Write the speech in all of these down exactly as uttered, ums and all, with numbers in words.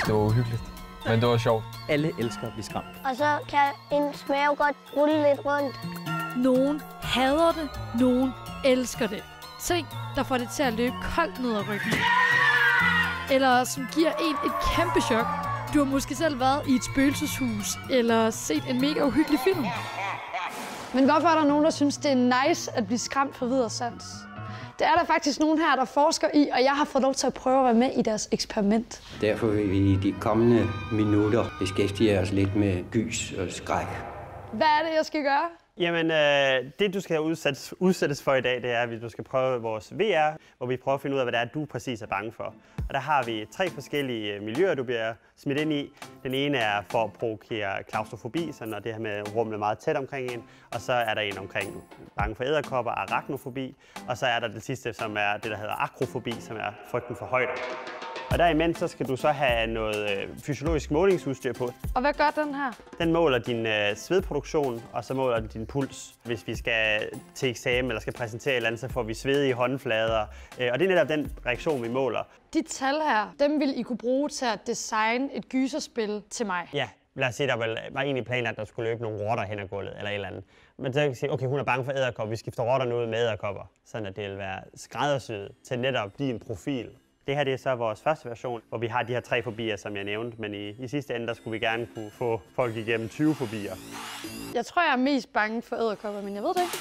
Det var uhyggeligt, men det var sjovt. Alle elsker at blive skræmt. Og så kan ens mave godt rulle lidt rundt. Nogen hader det, nogen elsker det. Ting, der får det til at løbe koldt ned ad ryggen. Eller som giver en et kæmpe chok. Du har måske selv været i et spøgelseshus, eller set en mega uhyggelig film. Men hvorfor er der nogen, der synes, det er nice at blive skræmt for videre sans? Det er der faktisk nogen her, der forsker i, og jeg har fået lov til at prøve at være med i deres eksperiment. Derfor vil vi i de kommende minutter beskæftige os lidt med gys og skræk. Hvad er det, jeg skal gøre? Jamen, øh, det du skal udsættes, udsættes for i dag, det er, at du skal prøve vores V R, hvor vi prøver at finde ud af, hvad det er, du præcis er bange for. Og der har vi tre forskellige miljøer, du bliver smidt ind i. Den ene er for at provokere klaustrofobi, så når det her med rummet meget tæt omkring en. Og så er der en omkring bange for edderkopper, arachnofobi. Og så er der det sidste, som er det, der hedder akrofobi, som er frygten for højder. Og derimens så skal du så have noget øh, fysiologisk målingsudstyr på. Og hvad gør den her? Den måler din øh, svedproduktion, og så måler den din puls. Hvis vi skal til eksamen eller skal præsentere et eller andet, så får vi svedige håndflader. Øh, og det er netop den reaktion, vi måler. De tal her, dem vil I kunne bruge til at designe et gyserspil til mig? Ja, lad os sige, der var egentlig planlagt, at der skulle løbe nogle rotter hen ad gulvet eller et eller andet. Men så kan vi sige, okay, hun er bange for edderkopper. Vi skifter rotterne ud med edderkopper, sådan at det vil være skræddersyet til netop din profil. Det her det er så vores første version, hvor vi har de her tre fobier, som jeg nævnte, men i, i sidste ende der skulle vi gerne kunne få folk igennem tyve fobier. Jeg tror, jeg er mest bange for edderkopper, men jeg ved det ikke.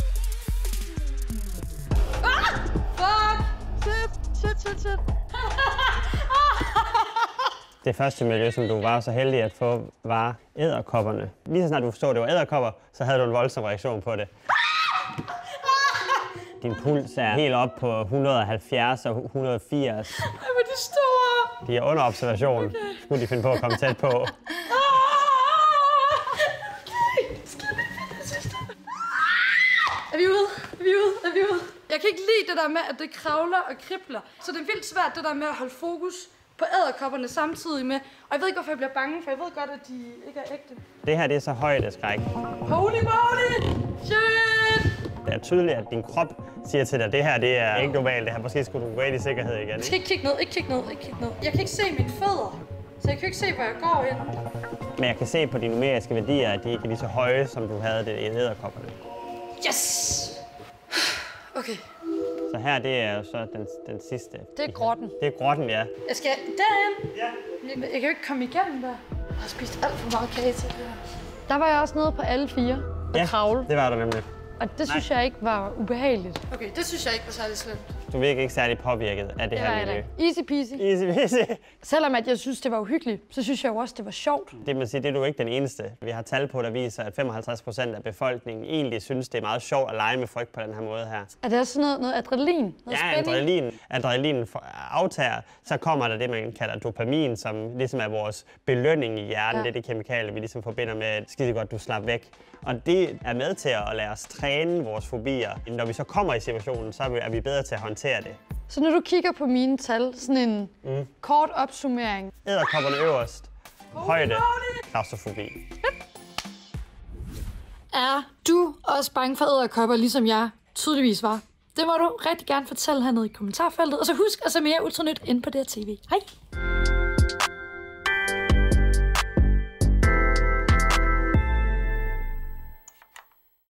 Ah! Fuck! Shit, shit, shit, shit. Det første miljø, som du var så heldig at få, var edderkopperne. Lige så snart du forstod, at det var edderkopper, så havde du en voldsom reaktion på det. Din puls er helt op på et hundrede og halvfjerds og et hundrede og firs. Ej, hvor er de store! De er under observation. Okay. Skulle de finde på at komme tæt på. Okay. Er vi ude? Er vi ude? Er vi ude? Jeg kan ikke lide det der med, at det kravler og kribler. Så det er vildt svært, det der med at holde fokus på edderkopperne samtidig med. Og jeg ved ikke, hvorfor jeg bliver bange, for jeg ved godt, at de ikke er ægte. Det her det er så højdeskræk. Holy moly! Shit! Det er tydeligt, at din krop siger til dig, at det her det er ikke normalt. Det her måske skulle du gå ind i sikkerhed igen. Jeg skal ikke kigge ned, ikke kigge ned, ikke kigge ned. Jeg kan ikke se mine fødder, så jeg kan ikke se, hvor jeg går ind. Men jeg kan se på de numeriske værdier, at de ikke er lige så høje, som du havde det i edderkopperne. Yes! Okay. Så her det er jo så den, den sidste. Det er grotten. Det er grotten, ja. Jeg skal derhen. Ja. Jeg, jeg kan jo ikke komme igennem der. Jeg har spist alt for meget kage til det her. Der var jeg også nede på alle fire og ja, kravle. det var der nemlig. Og det synes Nej. jeg ikke var ubehageligt. Okay, det synes jeg ikke var særlig slemt. Du virker ikke særlig påvirket af det, det her miljø. Easy peasy. Easy peasy. Selvom at jeg synes, det var uhyggeligt, så synes jeg jo også, det var sjovt. Det vil sige, det er du ikke den eneste. Vi har tal på, der viser, at femoghalvtreds procent af befolkningen egentlig synes, det er meget sjovt at lege med frygt på den her måde her. Er det også noget, noget adrenalin? Noget ja, spænding? adrenalin. Adrenalin aftager, så kommer der det, man kalder dopamin, som ligesom er vores belønning i hjernen. Ja. Det er det kemikalie, vi ligesom forbinder med, at skide godt, du slap væk. Og det er med til at lade os træne vores fobier. Når vi så kommer i situationen, så er vi bedre til at håndtere det. Så når du kigger på mine tal, sådan en mm. kort opsummering. Edderkopperne øverst. Højde. Klaustrofobi. Er du også bange for edderkopper, ligesom jeg tydeligvis var? Det må du rigtig gerne fortælle hernede i kommentarfeltet. Og så husk at se mere Ultranyt ind på D R T V. Hej!